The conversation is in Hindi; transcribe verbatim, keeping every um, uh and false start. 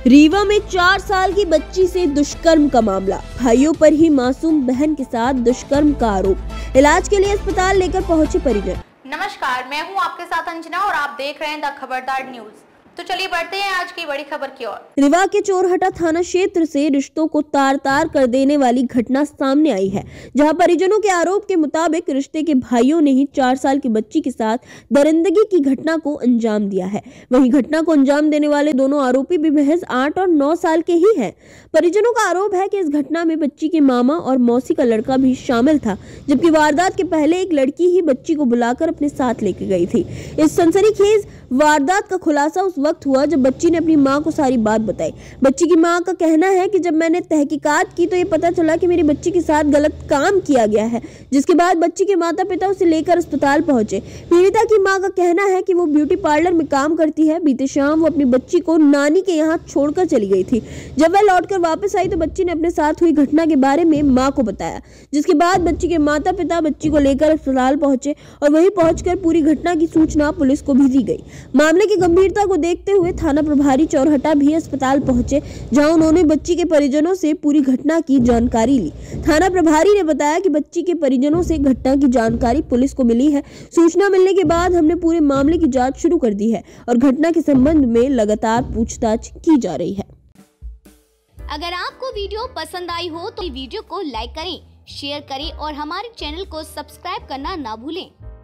रीवा में चार साल की बच्ची से दुष्कर्म का मामला, भाइयों पर ही मासूम बहन के साथ दुष्कर्म का आरोप। इलाज के लिए अस्पताल लेकर पहुंचे परिजन। नमस्कार, मैं हूं आपके साथ अंजना और आप देख रहे हैं द खबरदार न्यूज। तो चलिए बढ़ते हैं आज की बड़ी खबर की ओर। रीवा के चोरहटा थाना क्षेत्र से रिश्तों को तार तार कर देने वाली घटना सामने आई है, जहां परिजनों के आरोप के मुताबिक रिश्ते के भाइयों ने ही चार साल की बच्ची के साथ दरिंदगी की घटना को अंजाम दिया है। वहीं घटना को अंजाम देने वाले दोनों आरोपी भी महज आठ और नौ साल के ही हैं। परिजनों का आरोप है कि इस घटना में बच्ची के मामा और मौसी का लड़का भी शामिल था, जबकि वारदात के पहले एक लड़की ही बच्ची को बुलाकर अपने साथ लेकर गई थी। इस सनसनीखेज वारदात का खुलासा उस वक्त हुआ जब बच्ची ने अपनी मां को सारी बात बताई। बच्ची की मां का कहना है कि जब मैंने तहकीकात की तो ये पता चला कि मेरी बच्ची के साथ गलत काम किया गया है, जिसके बाद बच्ची के माता पिता उसे लेकर अस्पताल पहुंचे। पीड़िता की मां का कहना है कि वो ब्यूटी पार्लर में काम करती है। बीते शाम वो अपनी बच्ची को नानी के यहाँ छोड़कर चली गई थी। जब वह लौटकर वापस आई तो बच्ची ने अपने साथ हुई घटना के बारे में मां को बताया, जिसके बाद बच्ची के माता पिता बच्ची को लेकर अस्पताल पहुंचे और वहीं पहुंचकर पूरी घटना की सूचना पुलिस को भी दी गई। मामले की गंभीरता को देखते हुए थाना प्रभारी चोरहटा भी अस्पताल पहुंचे, जहां उन्होंने बच्ची के परिजनों से पूरी घटना की जानकारी ली। थाना प्रभारी ने बताया कि बच्ची के परिजनों से घटना की जानकारी पुलिस को मिली है। सूचना मिलने के बाद हमने पूरे मामले की जांच शुरू कर दी है और घटना के संबंध में लगातार पूछताछ की जा रही है। अगर आपको वीडियो पसंद आई हो तो वीडियो को लाइक करें, शेयर करें और हमारे चैनल को सब्सक्राइब करना ना भूलें।